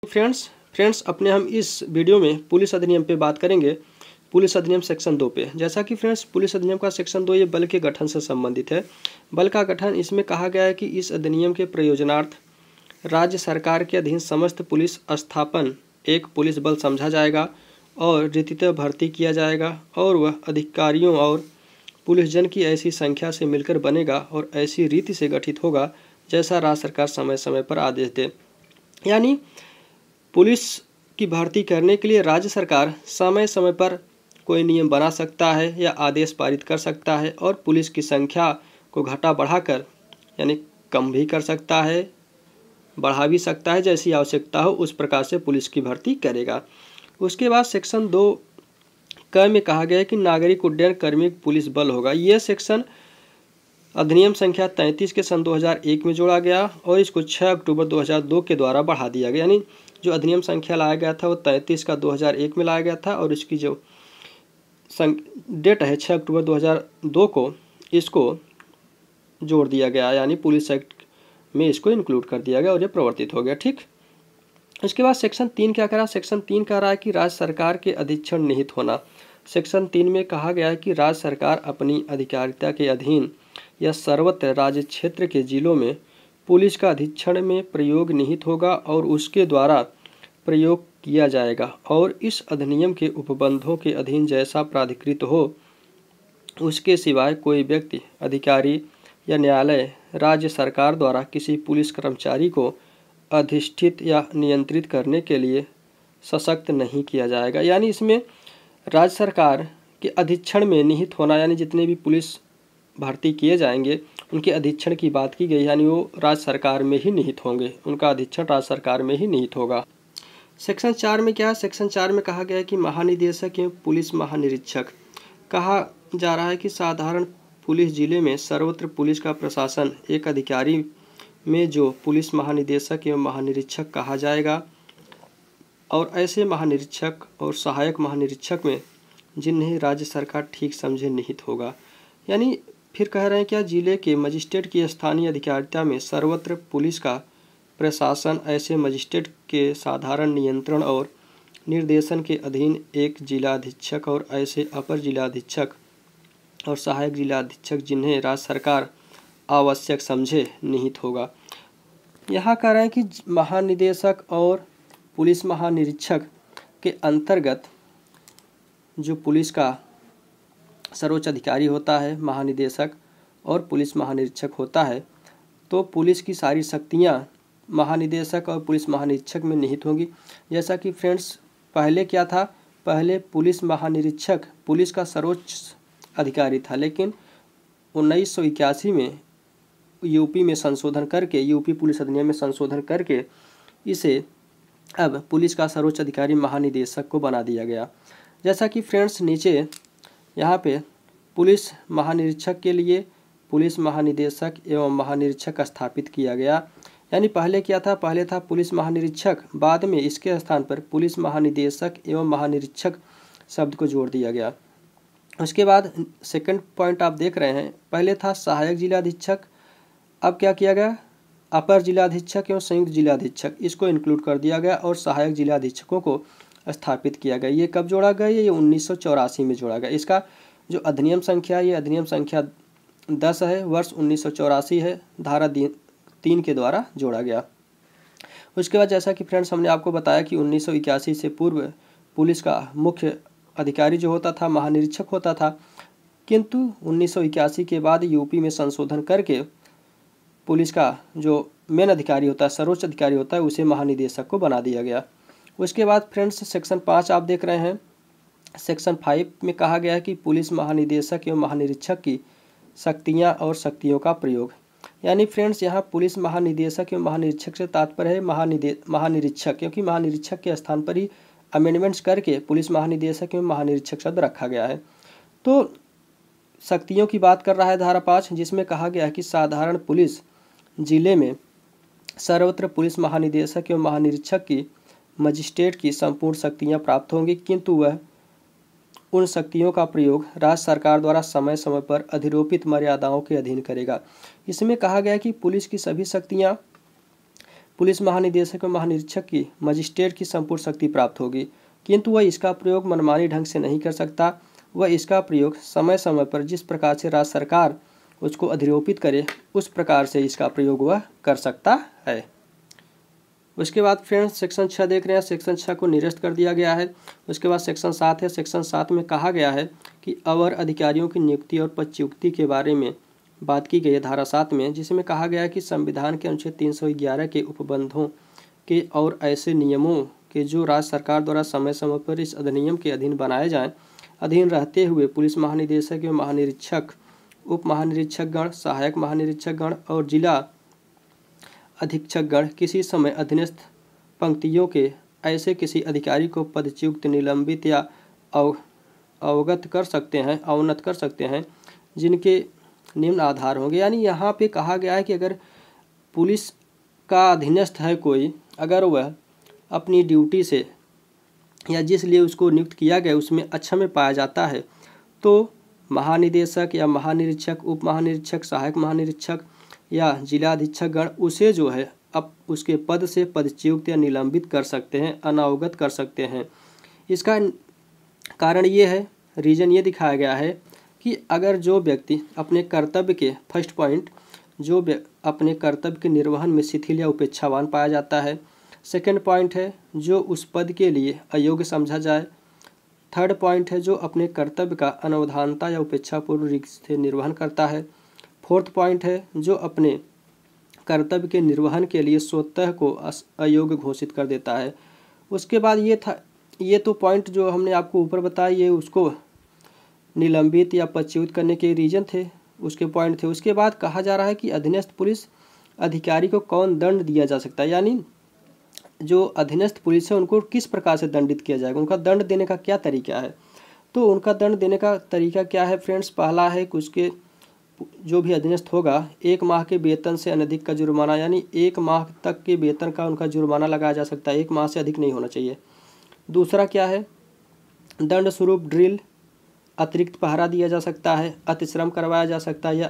Friends अपने हम इस वीडियो में पुलिस अधिनियम पे बात करेंगे। पुलिस अधिनियम सेक्शन 2 पे। जैसा कि फ्रेंड्स पुलिस अधिनियम का सेक्शन 2 ये बल के गठन से संबंधित है। बल का गठन इसमें कहा गया है कि इस अधिनियम के प्रयोजनार्थ राज्य सरकार के अधीन समस्त पुलिस स्थापन एक पुलिस बल समझा जाएगा और रीतितः भर्ती किया जाएगा और वह अधिकारियों और पुलिस जन की ऐसी संख्या से मिलकर बनेगा और ऐसी रीति से गठित होगा जैसा राज्य सरकार समय समय पर आदेश दे। यानी पुलिस की भर्ती करने के लिए राज्य सरकार समय समय पर कोई नियम बना सकता है या आदेश पारित कर सकता है और पुलिस की संख्या को घटा बढ़ाकर यानी कम भी कर सकता है, बढ़ा भी सकता है, जैसी आवश्यकता हो उस प्रकार से पुलिस की भर्ती करेगा। उसके बाद सेक्शन 2 क में कहा गया है कि नागरिक उड्डयन कार्मिक पुलिस बल होगा। यह सेक्शन अधिनियम संख्या 33 के सन 2001 में जोड़ा गया और इसको 6 अक्टूबर 2002 के द्वारा बढ़ा दिया गया। यानी जो अधिनियम संख्या लाया गया था वो 33 का 2001 में लाया गया था और इसकी जो डेट है 6 अक्टूबर 2002 को इसको जोड़ दिया गया, यानी पुलिस एक्ट में इसको इंक्लूड कर दिया गया और ये प्रवर्तित हो गया। ठीक, इसके बाद सेक्शन 3 क्या करा? सेक्शन 3 कह रहा है कि राज्य सरकार के अधीक्षण निहित होना। सेक्शन 3 में कहा गया है कि राज्य सरकार अपनी अधिकारिता के अधीन या सर्वत्र राज्य क्षेत्र के जिलों में पुलिस का अधीक्षण में प्रयोग निहित होगा और उसके द्वारा प्रयोग किया जाएगा और इस अधिनियम के उपबंधों के अधीन जैसा प्राधिकृत हो उसके सिवाय कोई व्यक्ति, अधिकारी या न्यायालय राज्य सरकार द्वारा किसी पुलिस कर्मचारी को अधिष्ठित या नियंत्रित करने के लिए सशक्त नहीं किया जाएगा। यानी इसमें राज्य सरकार के अधीक्षण में निहित होना, यानी जितने भी पुलिस भर्ती किए जाएंगे उनके अधीक्षण की बात की गई, यानी वो राज्य सरकार में ही निहित होंगे, उनका अधीक्षण राज्य सरकार में ही निहित होगा। सेक्शन 4 में क्या है? सेक्शन 4 में कहा गया है कि महानिदेशक एवं पुलिस महानिरीक्षक। कहा जा रहा है कि साधारण पुलिस जिले में सर्वत्र पुलिस का प्रशासन एक अधिकारी में जो पुलिस महानिदेशक एवं महानिरीक्षक कहा जाएगा और ऐसे महानिरीक्षक और सहायक महानिरीक्षक में जिन्हें राज्य सरकार ठीक समझे निहित होगा। यानी फिर कह रहे हैं क्या, जिले के मजिस्ट्रेट की स्थानीय अधिकारिता में सर्वत्र पुलिस का प्रशासन ऐसे मजिस्ट्रेट के साधारण नियंत्रण और निर्देशन के अधीन एक जिला अधीक्षक और ऐसे अपर जिला अधीक्षक और सहायक जिला अधीक्षक जिन्हें राज्य सरकार आवश्यक समझे निहित होगा। यहाँ कह रहे हैं कि महानिदेशक और पुलिस महानिरीक्षक के अंतर्गत जो पुलिस का सर्वोच्च अधिकारी होता है, महानिदेशक और पुलिस महानिरीक्षक होता है, तो पुलिस की सारी शक्तियाँ महानिदेशक और पुलिस महानिरीक्षक में निहित होंगी। जैसा कि फ्रेंड्स पहले क्या था, पहले पुलिस महानिरीक्षक पुलिस का सर्वोच्च अधिकारी था, लेकिन 1981 में यूपी में संशोधन करके, यूपी पुलिस अधिनियम में संशोधन करके इसे अब पुलिस का सर्वोच्च अधिकारी महानिदेशक को बना दिया गया। जैसा कि फ्रेंड्स नीचे यहाँ पे पुलिस महानिरीक्षक के लिए पुलिस महानिदेशक एवं महानिरीक्षक स्थापित किया गया। यानी पहले क्या था, पहले था पुलिस महानिरीक्षक, बाद में इसके स्थान पर पुलिस महानिदेशक एवं महानिरीक्षक शब्द को जोड़ दिया गया। उसके बाद सेकंड पॉइंट आप देख रहे हैं, पहले था सहायक जिला अधीक्षक, अब क्या किया गया, अपर जिला अधीक्षक एवं संयुक्त जिला अधीक्षक, इसको इंक्लूड कर दिया गया और सहायक जिला अधीक्षकों को स्थापित किया गया। ये कब जोड़ा गया? ये 1984 में जोड़ा गया। इसका जो अधिनियम संख्या, ये अधिनियम संख्या 10 है, वर्ष 1984 है, धारा 3 के द्वारा जोड़ा गया। उसके बाद जैसा कि फ्रेंड्स हमने आपको बताया कि 1981 से पूर्व पुलिस का मुख्य अधिकारी जो होता था महानिरीक्षक होता था, किंतु 1981 के बाद यूपी में संशोधन करके पुलिस का जो मेन अधिकारी होता है, सर्वोच्च अधिकारी होता है, उसे महानिदेशक को बना दिया गया। उसके बाद फ्रेंड्स सेक्शन 5 आप देख रहे हैं। सेक्शन 5 में कहा गया है कि पुलिस महानिदेशक एवं महानिरीक्षक की शक्तियां और शक्तियों का प्रयोग। यानी फ्रेंड्स यहाँ पुलिस महानिदेशक एवं महानिरीक्षक से तात्पर्य है महानिरीक्षक, क्योंकि महानिरीक्षक के स्थान पर ही अमेंडमेंट्स करके पुलिस महानिदेशक एवं महानिरीक्षक शब्द रखा गया है। तो शक्तियों की बात कर रहा है धारा 5, जिसमें कहा गया है कि साधारण पुलिस जिले में सर्वत्र पुलिस महानिदेशक एवं महानिरीक्षक की मजिस्ट्रेट की संपूर्ण शक्तियां प्राप्त होंगी, किंतु वह उन शक्तियों का प्रयोग राज्य सरकार द्वारा समय समय पर अधिरोपित मर्यादाओं के अधीन करेगा। इसमें कहा गया कि पुलिस की सभी शक्तियां पुलिस महानिदेशक व महानिरीक्षक की मजिस्ट्रेट की संपूर्ण शक्ति प्राप्त होगी, किंतु वह इसका प्रयोग मनमानी ढंग से नहीं कर सकता। वह इसका प्रयोग समय समय पर जिस प्रकार से राज्य सरकार उसको अधिरोपित करे उस प्रकार से इसका प्रयोग वह कर सकता है। उसके बाद फ्रेंड्स सेक्शन 6 देख रहे हैं। सेक्शन 6 को निरस्त कर दिया गया है। उसके बाद सेक्शन 7 है। सेक्शन 7 में कहा गया है कि अवर अधिकारियों की नियुक्ति और पदच्युति के बारे में बात की गई है धारा 7 में, जिसमें कहा गया है कि संविधान के अनुच्छेद 311 के उपबंधों के और ऐसे नियमों के जो राज्य सरकार द्वारा समय समय पर इस अधिनियम के अधीन बनाए जाएं, अधीन रहते हुए पुलिस महानिदेशक एवं महानिरीक्षक, उप महानिरीक्षकगण, सहायक महानिरीक्षकगण और जिला अधीक्षकगण किसी समय अधीनस्थ पंक्तियों के ऐसे किसी अधिकारी को पदच्युत, निलंबित या अवगत कर सकते हैं, अवनत कर सकते हैं, जिनके निम्न आधार होंगे। यानी यहाँ पे कहा गया है कि अगर पुलिस का अधीनस्थ है कोई, अगर वह अपनी ड्यूटी से या जिस लिए उसको नियुक्त किया गया उसमें अच्छा में पाया जाता है, तो महानिदेशक या महानिरीक्षक, उप महानिरीक्षक, सहायक महानिरीक्षक या जिला अधीक्षकगण उसे जो है अब उसके पद से पदच्युत या निलंबित कर सकते हैं, अनावगत कर सकते हैं। इसका कारण ये है, रीजन ये दिखाया गया है कि अगर जो व्यक्ति अपने कर्तव्य के फर्स्ट पॉइंट, जो अपने कर्तव्य के निर्वहन में शिथिल या उपेक्षावान पाया जाता है। सेकंड पॉइंट है जो उस पद के लिए अयोग्य समझा जाए। थर्ड पॉइंट है जो अपने कर्तव्य का अनवधानता या उपेक्षापूर्ण रीति से निर्वहन करता है। फोर्थ पॉइंट है जो अपने कर्तव्य के निर्वहन के लिए स्वतः को अयोग्य घोषित कर देता है। उसके बाद ये तो पॉइंट जो हमने आपको ऊपर बताया, ये उसको निलंबित या पदच्युत करने के रीजन थे, उसके पॉइंट थे। उसके बाद कहा जा रहा है कि अधीनस्थ पुलिस अधिकारी को कौन दंड दिया जा सकता है, यानी जो अधीनस्थ पुलिस है उनको किस प्रकार से दंडित किया जाएगा, उनका दंड देने का क्या तरीका है। तो उनका दंड देने का तरीका क्या है फ्रेंड्स, पहला है कि उसके जो भी अधीनस्थ होगा 1 माह के वेतन से अनधिक का जुर्माना, यानी 1 माह तक के वेतन का उनका जुर्माना लगाया जा सकता है, 1 माह से अधिक नहीं होना चाहिए। दूसरा क्या है, दंड स्वरूप ड्रिल, अतिरिक्त पहरा दिया जा सकता है, अतिश्रम करवाया जा सकता है, या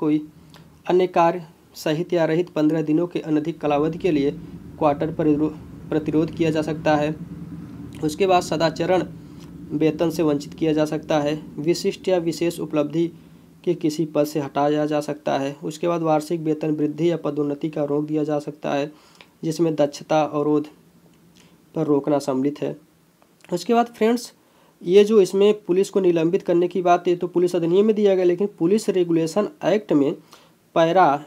अन्य कार्य सहित या रहित 15 दिनों के अनधिक कालावधि के लिए क्वार्टर प्रतिरोध किया जा सकता है। उसके बाद सदाचरण वेतन से वंचित किया जा सकता है। विशिष्ट या विशेष उपलब्धि के किसी पद से हटाया जा सकता है। उसके बाद वार्षिक वेतन वृद्धि या पदोन्नति का रोक दिया जा सकता है, जिसमें दक्षता अवरोध पर रोकना सम्मिलित है। उसके बाद फ्रेंड्स ये जो इसमें पुलिस को निलंबित करने की बात है तो पुलिस अधिनियम में दिया गया, लेकिन पुलिस रेगुलेशन एक्ट में पैरा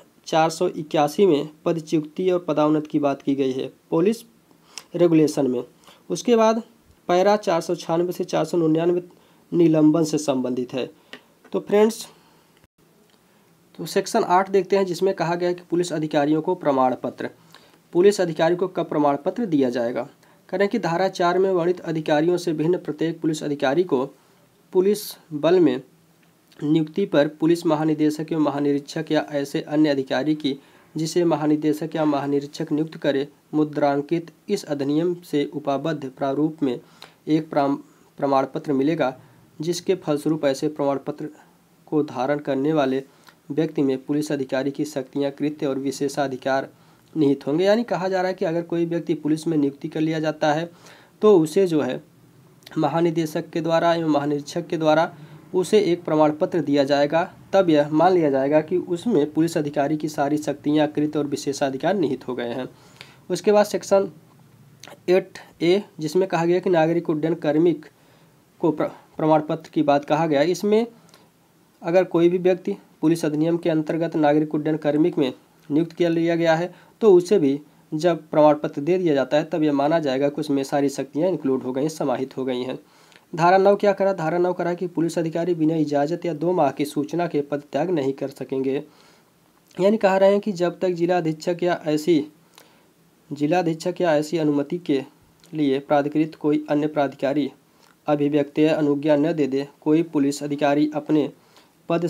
481 में पदच्युति और पदोन्नति की बात की गई है पुलिस रेगुलेशन में। उसके बाद पैरा 496 से 499 निलंबन से संबंधित है। तो फ्रेंड्स तो सेक्शन 8 देखते हैं, जिसमें कहा गया है कि पुलिस अधिकारियों को प्रमाण पत्र, पुलिस अधिकारी को कब प्रमाण पत्र दिया जाएगा। करें कि धारा 4 में वर्णित अधिकारियों से भिन्न प्रत्येक पुलिस अधिकारी को पुलिस बल में नियुक्ति पर पुलिस महानिदेशक एवं महानिरीक्षक या ऐसे अन्य अधिकारी की जिसे महानिदेशक या महानिरीक्षक नियुक्त करे मुद्रांकित इस अधिनियम से उपाबद्ध प्रारूप में एक प्रमाण पत्र मिलेगा, जिसके फलस्वरूप ऐसे प्रमाण पत्र को धारण करने वाले व्यक्ति में पुलिस अधिकारी की शक्तियाँ, कृत्य और विशेषाधिकार निहित होंगे। यानी कहा जा रहा है कि अगर कोई व्यक्ति पुलिस में नियुक्ति कर लिया जाता है तो उसे जो है महानिदेशक के द्वारा एवं महानिरीक्षक के द्वारा उसे एक प्रमाण पत्र दिया जाएगा, तब यह मान लिया जाएगा कि उसमें पुलिस अधिकारी की सारी शक्तियाँ, कृत्य और विशेषाधिकार निहित हो गए हैं। उसके बाद सेक्शन 8A, जिसमें कहा गया कि नागरिक उड्डयन कार्मिक को प्रमाण पत्र की बात कहा गया। इसमें अगर कोई भी व्यक्ति पुलिस अधिनियम के अंतर्गत नागरिक उड्डयन कार्मिक में नियुक्त किया लिया गया है तो उसे भी जब प्रमाण पत्र दे दिया जाता है तब यह माना जाएगा कि उसमें सारी शक्तियाँ इंक्लूड हो गई, समाहित हो गई हैं। धारा 9 क्या करा, धारा 9 करा कि पुलिस अधिकारी बिना इजाज़त या 2 माह की सूचना के पद त्याग नहीं कर सकेंगे। यानी कह रहे हैं कि जब तक जिला अधीक्षक या ऐसी अनुमति के लिए प्राधिकृत कोई अन्य प्राधिकारी अभिव्यक्त या अनुज्ञा न दे दे, कोई पुलिस अधिकारी अपने पद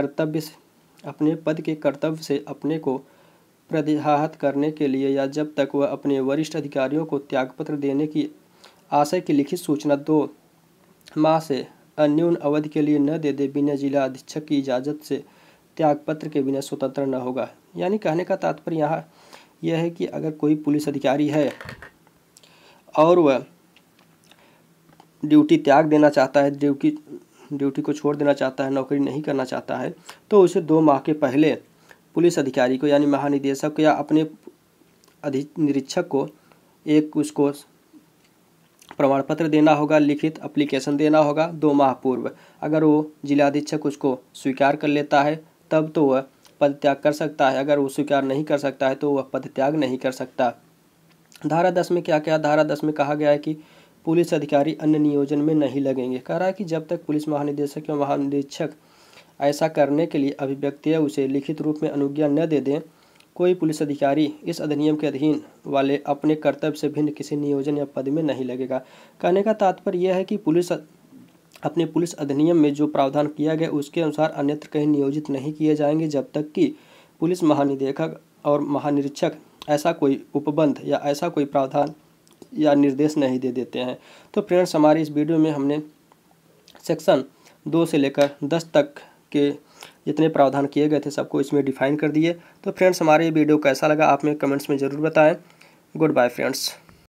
के कर्तव्य से अपने को प्रतिहत करने के लिए या जब तक वह अपने वरिष्ठ अधिकारियों को त्यागपत्र देने की आशय की लिखित सूचना 2 माह से अन्यून अवधि के लिए न दे दे, बिना जिला अधीक्षक की इजाज़त से त्यागपत्र के बिना स्वतंत्र न होगा। यानी कहने का तात्पर्य यहाँ यह है कि अगर कोई पुलिस अधिकारी है और वह ड्यूटी त्याग देना चाहता है, ड्यूटी को छोड़ देना चाहता है, नौकरी नहीं करना चाहता है, तो उसे 2 माह के पहले पुलिस अधिकारी को यानी महानिदेशक या अपने निरीक्षक को एक उसको प्रमाण पत्र देना होगा, लिखित एप्लीकेशन देना होगा 2 माह पूर्व। अगर वो जिलाधीक्षक उसको स्वीकार कर लेता है तब तो वह पद त्याग कर सकता है, अगर वो स्वीकार नहीं कर सकता है तो वह पद त्याग नहीं कर सकता। धारा 10 में क्या क्या, धारा 10 में कहा गया है कि पुलिस अधिकारी अन्य नियोजन में नहीं लगेंगे। कह रहा है कि जब तक पुलिस महानिदेशक या महानिरीक्षक ऐसा करने के लिए अभिव्यक्ति या उसे लिखित रूप में अनुज्ञा न दे दें, कोई पुलिस अधिकारी इस अधिनियम के अधीन वाले अपने कर्तव्य से भिन्न किसी नियोजन या पद में नहीं लगेगा। कहने का तात्पर्य यह है कि अपने पुलिस अधिनियम में जो प्रावधान किया गया उसके अनुसार अन्यत्र कहीं नियोजित नहीं किए जाएंगे जब तक कि पुलिस महानिदेशक और महानिरीक्षक ऐसा कोई उपबंध या ऐसा कोई प्रावधान या निर्देश नहीं दे देते हैं। तो फ्रेंड्स, हमारी इस वीडियो में हमने सेक्शन 2 से लेकर 10 तक के जितने प्रावधान किए गए थे सबको इसमें डिफाइन कर दिए। तो फ्रेंड्स, हमारे वीडियो कैसा लगा आप में कमेंट्स में ज़रूर बताएं। Good bye friends.